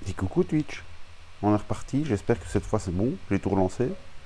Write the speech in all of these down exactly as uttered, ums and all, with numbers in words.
Dis coucou Twitch, on est reparti, j'espère que cette fois c'est bon, j'ai tout relancé.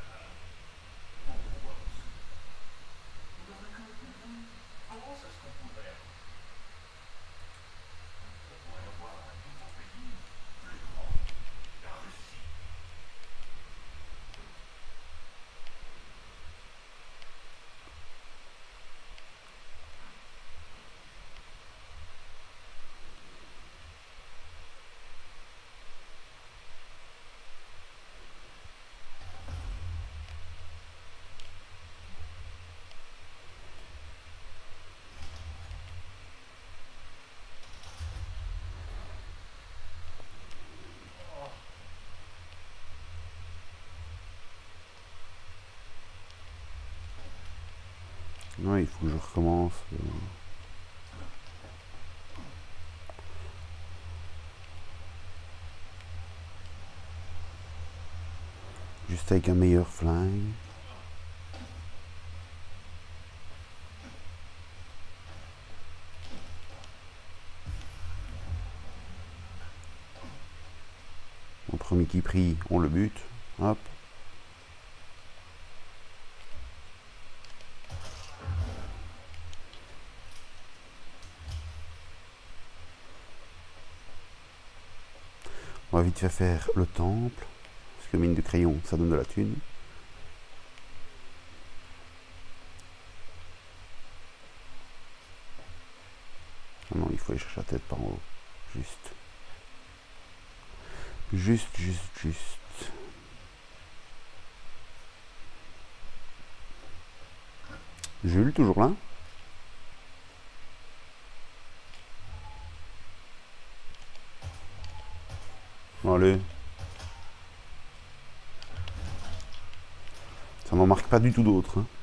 Ouais, il faut que je recommence. euh. Juste avec un meilleur flingue. Au premier qui prie, on le bute. Hop. On va vite fait faire le temple. Parce que mine de crayon, ça donne de la thune. Ah non, il faut aller chercher la tête par en haut. Juste. Juste, juste, juste. Jules, toujours là? Bon, allez. Ça n'en marque pas du tout d'autres. Hein.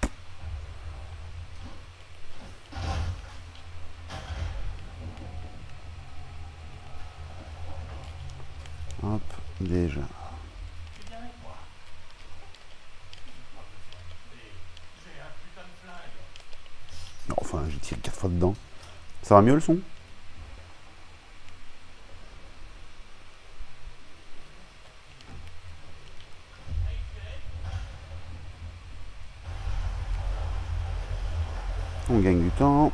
Hop, déjà. Non, enfin, j'ai tiré quatre fois dedans. Ça va mieux le son? On gagne du temps.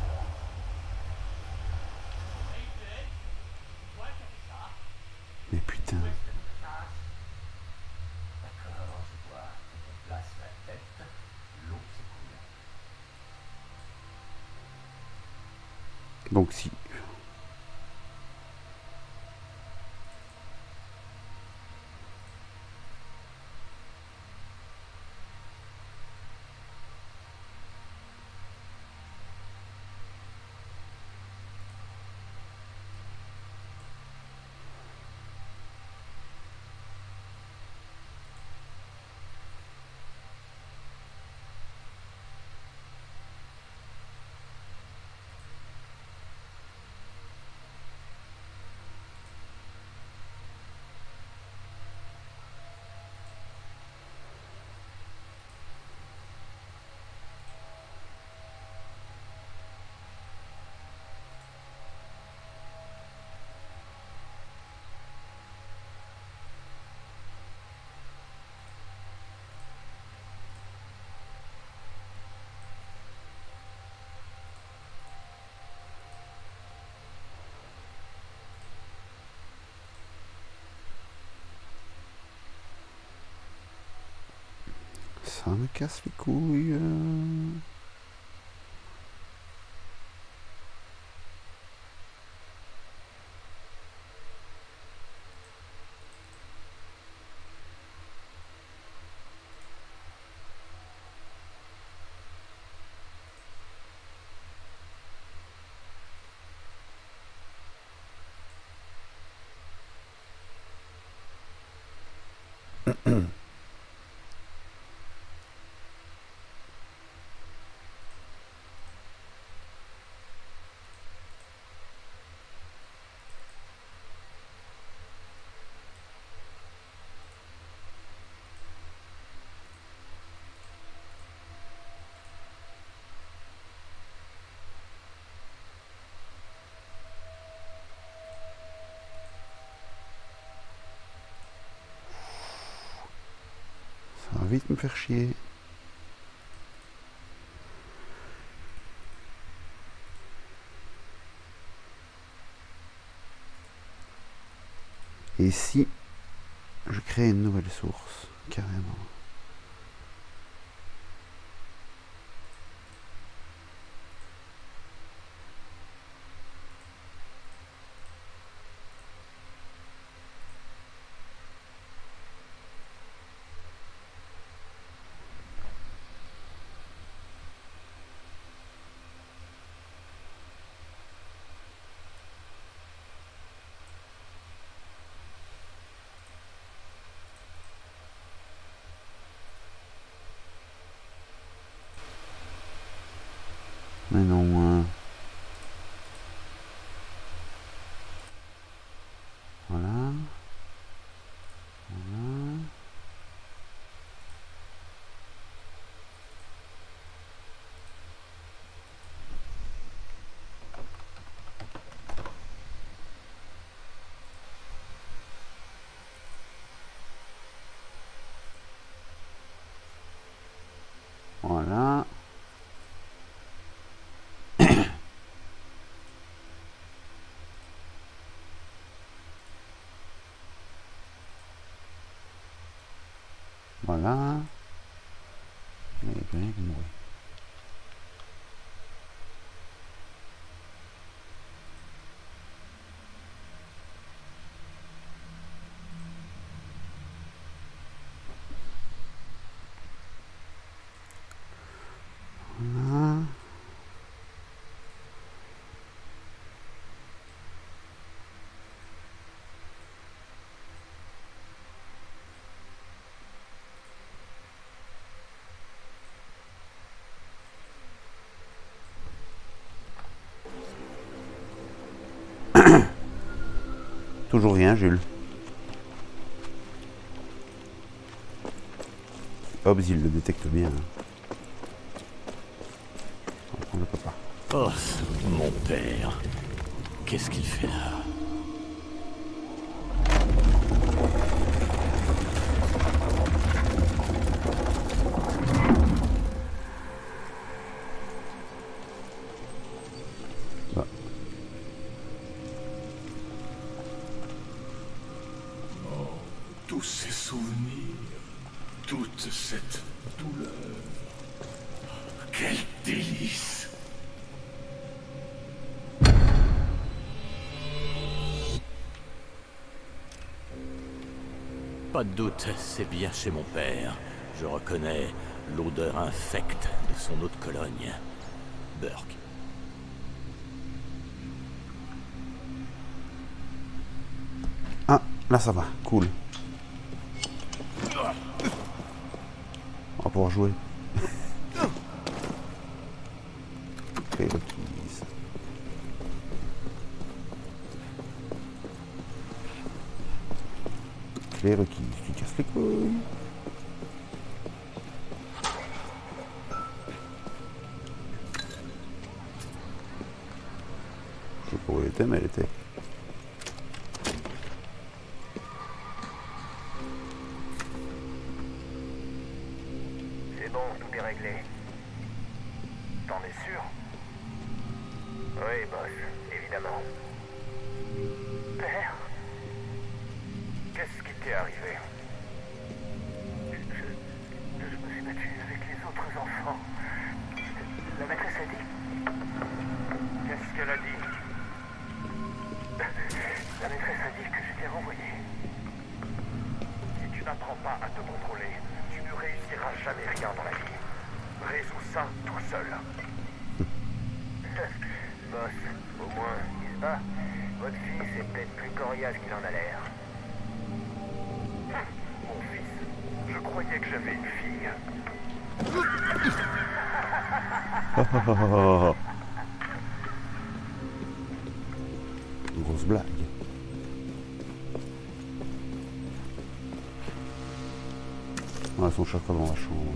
Mais putain. Donc si. Ça me casse les couilles. euh. Ça va vite me faire chier. Et si je crée une nouvelle source, carrément. Mais non. Euh... Voilà. Voilà. Voilà. Voilà. Il n'y a plus rien qui mourit. Voilà. Toujours rien, Jules. Hobbs, il le détecte bien. On ne peut pas. Oh, mon père. Qu'est-ce qu'il fait là? Bah. Oh, tous ces souvenirs, toute cette douleur. Quel délice! Pas de doute, c'est bien chez mon père. Je reconnais l'odeur infecte de son eau de Cologne. Burke. Ah, là ça va, cool. On va pouvoir jouer. Okay, le keys. Les requis qui cassent les couilles. Je sais pas où elle était, mais elle était. C'est bon, tout est réglé. T'en es sûr? Oui, boss, évidemment. Père? Qu'est-ce qui t'est arrivé? Je, je me suis battu avec les autres enfants. La maîtresse a dit... Qu'est-ce qu'elle a dit? La maîtresse a dit que j'étais renvoyé. Si tu n'apprends pas à te contrôler, tu ne réussiras jamais rien dans la vie. Résous ça tout seul. Boss, au moins, il se bat. Votre fils est peut-être plus coriace qu'il en a l'air. Mon fils, je croyais que j'avais une fille. Une grosse blague. Ouais, son chaque fois dans la chambre.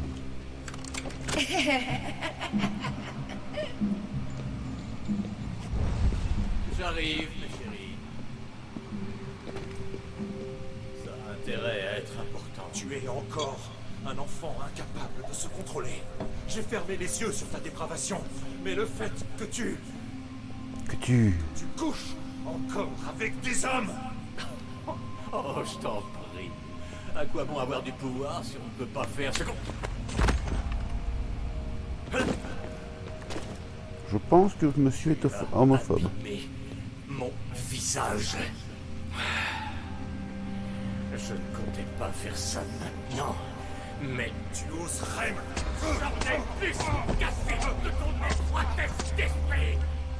J'arrive, mes chéris. Ça a intérêt à être important. Tu es encore Un enfant incapable de se contrôler. J'ai fermé les yeux sur ta dépravation. Mais le fait que tu... Que tu... Tu couches encore avec des hommes. Oh, je t'en prie. À quoi bon avoir du pouvoir si on ne peut pas faire ce qu'on... Je pense que monsieur est homophobe. Mais mon visage... Je ne comptais pas faire ça maintenant. Mais Tu oserais me... j'en ai plus cassé de ton étroitesse d'esprit.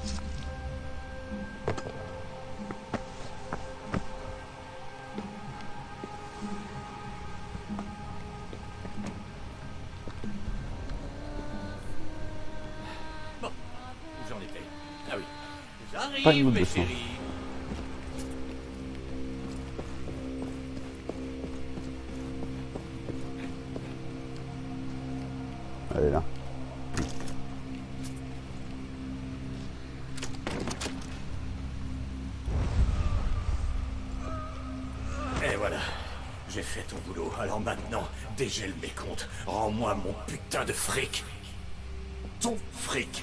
Bon, où j'en étais? Ah oui, Pas une j'arrive, goutte mes de sang. chéris. Elle est là. Et voilà, j'ai fait ton boulot. Alors maintenant, dégèle mes comptes. Rends-moi mon putain de fric. Ton fric.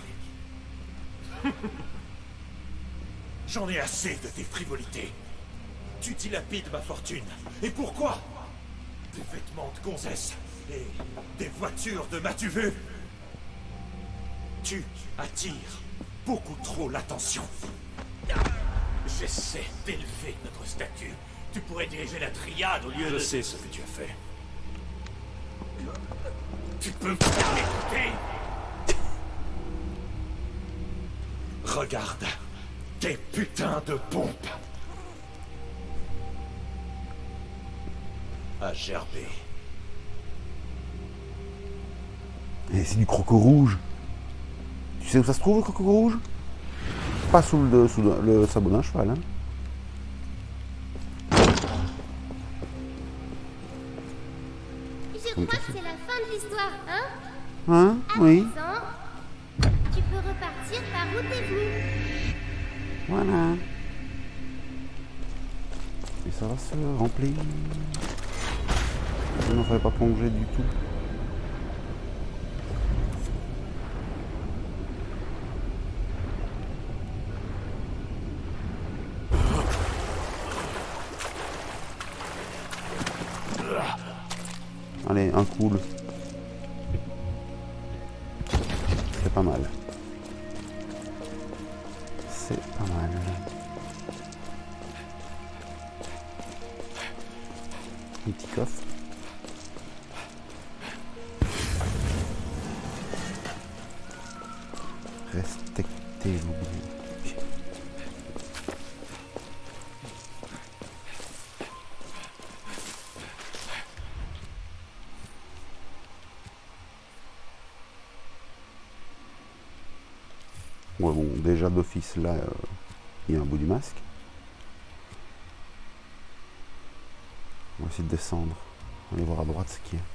J'en ai assez de tes frivolités. Tu dilapides ma fortune. Et pourquoi? Des vêtements de gonzesse et des voitures de m'as-tu vu? Tu attires beaucoup trop l'attention. J'essaie d'élever notre statut. Tu pourrais diriger la triade au lieu Je de... sais ce que tu as fait. Tu peux m'écouter? Regarde tes putains de pompes. À gerber. Et c'est du croco rouge. Tu sais où ça se trouve, le croco rouge? Pas sous le, sous le, le sabot d'un cheval, hein. Je crois que c'est la fin de l'histoire, hein? Hein? À Oui. présent, tu peux repartir par où t'es venu. Voilà. Et ça va se remplir. Je ne ferais pas plonger du tout. Allez, un cool. C'est pas mal. C'est pas mal. Un petit coffre. Respectez-vous bien. Ouais, bon, déjà d'office là, euh, il y a un bout du masque. On va essayer de descendre. Aller voir à droite ce qu'il y a.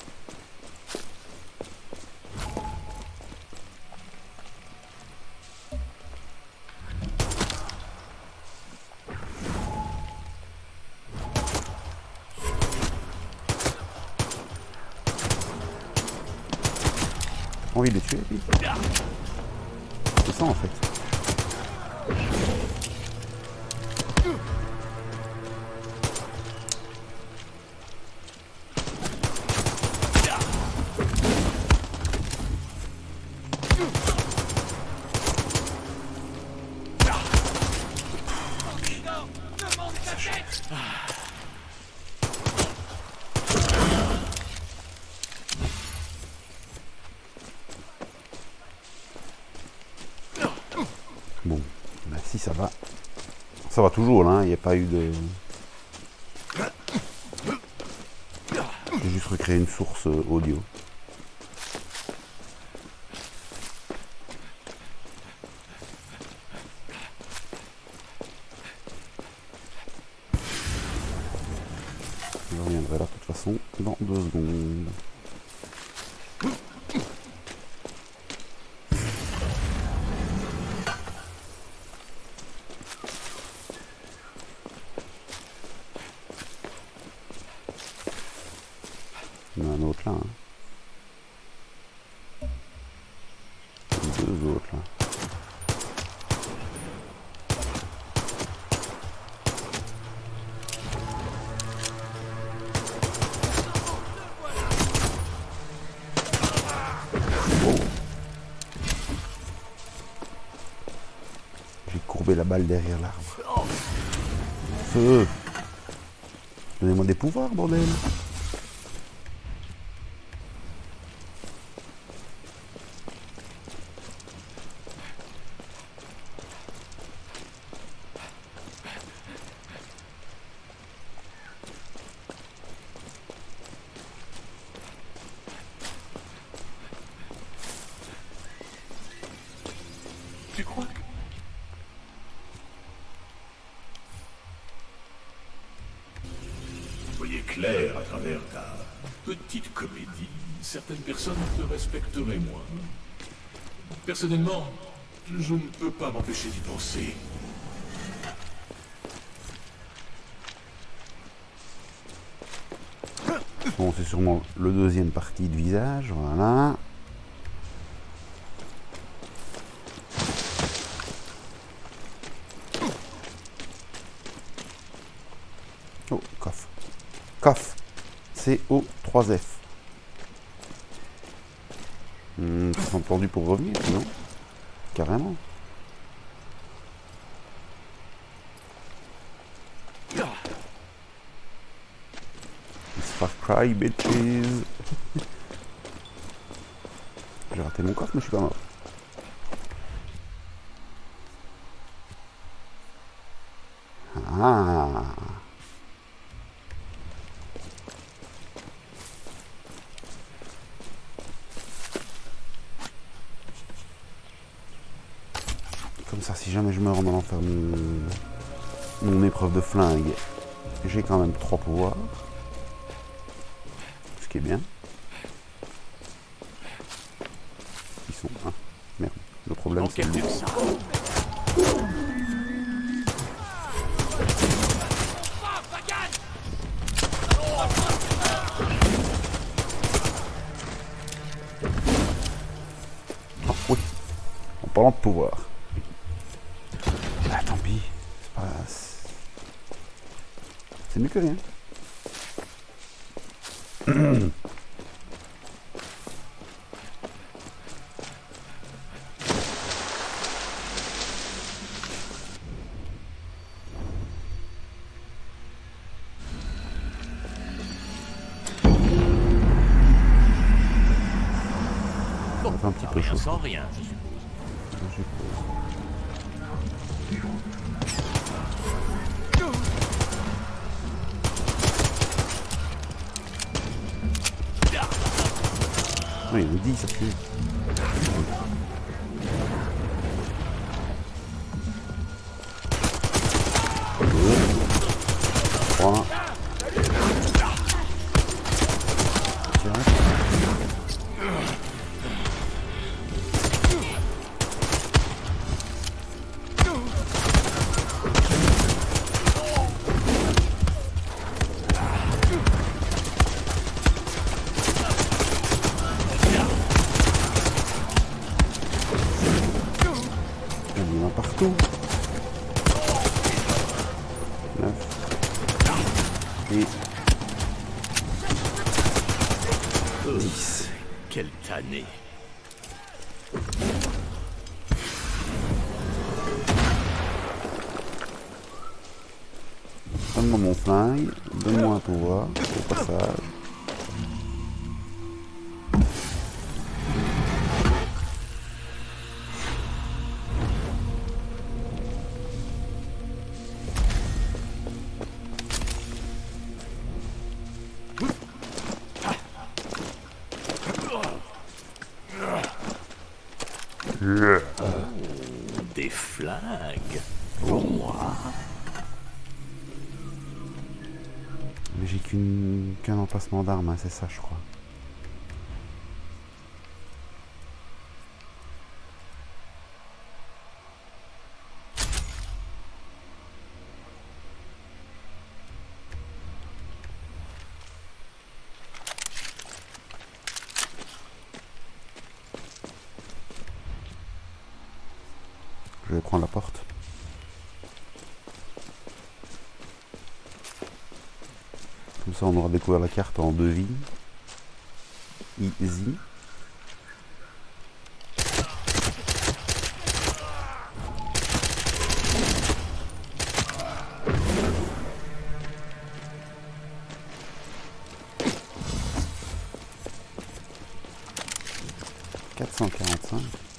Envie de les tuer, puis. C'est ça en fait. Bon, bah si ça va. Ça va toujours là, il n'y a pas eu de... J'ai juste recréé une source euh, audio. Je reviendrai là de toute façon dans deux secondes. Il y en a un autre là. Hein. Deux autres là. Oh. J'ai courbé la balle derrière l'arbre. Feu! Donnez-moi des pouvoirs, bordel! Tu crois que... Vous voyez clair à travers ta petite comédie. Certaines personnes te respecteraient moins. Personnellement, je ne peux pas m'empêcher d'y penser. Bon, c'est sûrement le deuxième partie de visage, voilà. Oh, coffre. Coffre. C O trois F. Hmm, c'est entendu pour revenir, non? Carrément. It's Far Cry, bitches. J'ai raté mon coffre, mais je suis pas mort. Ah. Comme ça, si jamais je meurs en allant faire mon, mon épreuve de flingue, j'ai quand même trois pouvoirs. Ce qui est bien. Ils sont un. Merde. Le problème, c'est le ça. Ah, oui. En parlant de pouvoir. Ah, tant pis. C'est pas... C'est mieux que rien. Bon, un petit peu rien chaud. sans rien, je suppose. Je suppose. Oui, on dit ça pue. Deux. Trois. Quatre. Il y en a partout. neuf. Et dix. Quelle tannée. Donne-moi mon flingue. Donne-moi un pouvoir au passage. Des flingues. Pour moi. Mais j'ai qu'une qu'un emplacement d'armes, hein, c'est ça je crois. je vais prendre la porte. Comme ça on aura découvert la carte en deux vies. Easy. quatre cent quarante-cinq.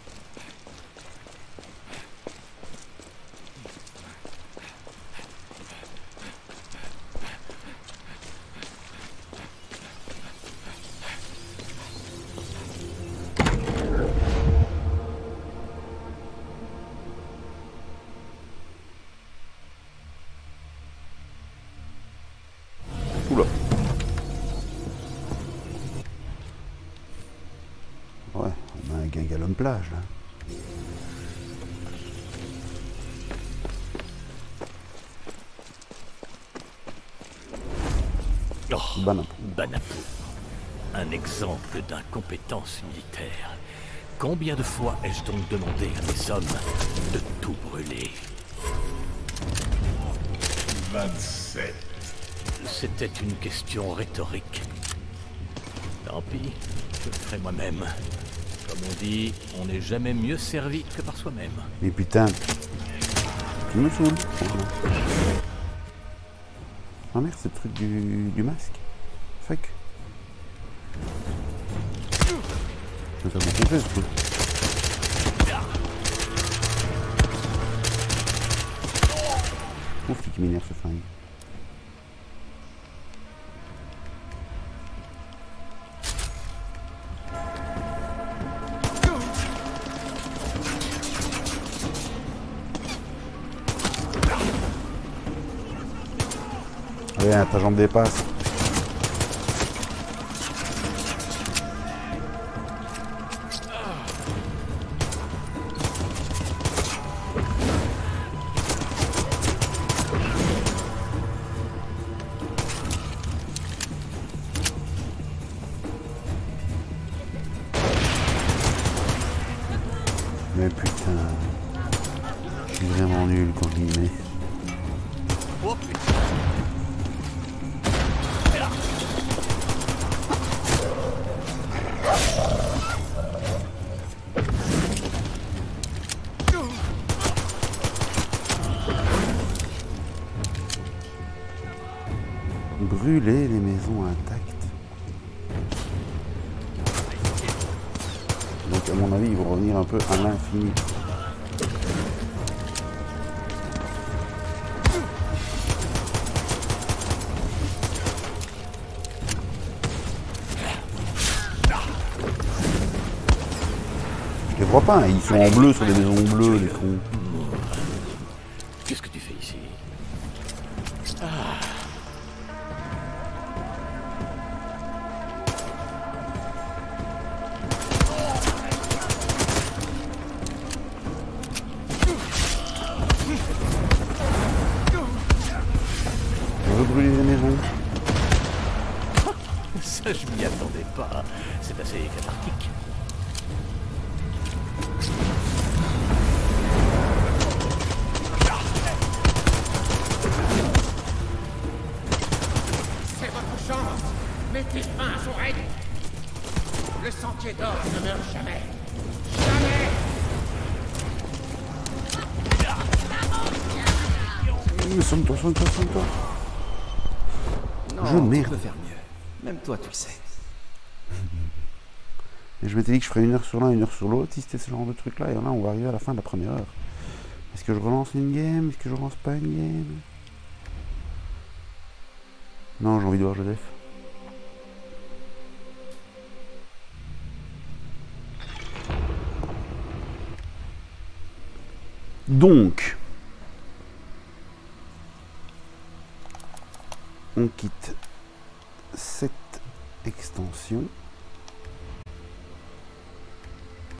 Oula. Ouais, on a un Guingalum plage là. Oh, Banapo. Banapo. Un exemple d'incompétence militaire. Combien de fois ai-je donc demandé à mes hommes de tout brûler? vingt-sept. C'était une question rhétorique. Tant pis, je le ferai moi-même. Comme on dit, on n'est jamais mieux servi que par soi-même. Mais putain, tu me saoules. Ah merde, c'est le truc du, du masque. Fuck. Je vais faire m'enfoncer ce truc. Ouf, qui m'énerve ce flingue. Allez, ta jambe dépasse. Mais putain, je suis vraiment nul quand je m'y mets. Oh putain! Brûler les maisons intactes. Donc à mon avis ils vont revenir un peu à l'infini. Je les vois pas, hein. Ils sont en bleu sur des maisons bleues, les cons. Qu'est-ce que tu fais ici? On veut brûler les maisons. Ça, je m'y attendais pas. C'est assez cathartique. C'est votre chance. Mettez fin à son règne. Le sentier d'or ne meurt jamais. Jamais. Mais somme-toi, somme-toi, somme-toi. Non, Je merde. tu peux faire mieux. Même toi, tu le sais. Et je m'étais dit que je ferais une heure sur l'un, une heure sur l'autre, si c'était ce genre de truc là, et là on va arriver à la fin de la première heure. Est-ce que je relance une game? Est-ce que je relance pas une game? Non, j'ai envie de voir Joseph. Donc, on quitte cette extension.